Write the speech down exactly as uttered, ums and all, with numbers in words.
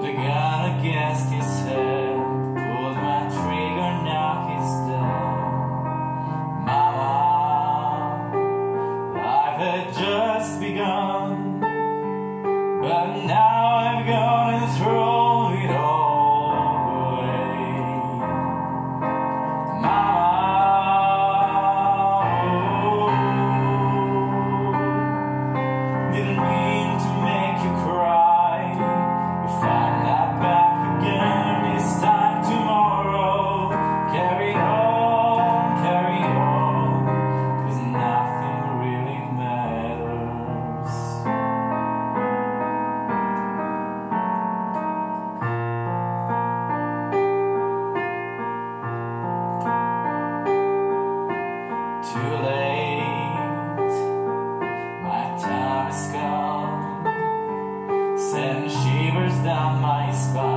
the gun against his head, pulled my trigger, now he's dead. Mama, life had just begun, but now I've gone and thrown it all away. Mama, oh, didn't mean to make you cry. If I'm not back again this time tomorrow, carry on, carry on, 'cause nothing really matters. Too late, my time is gone, send shivers down my spine.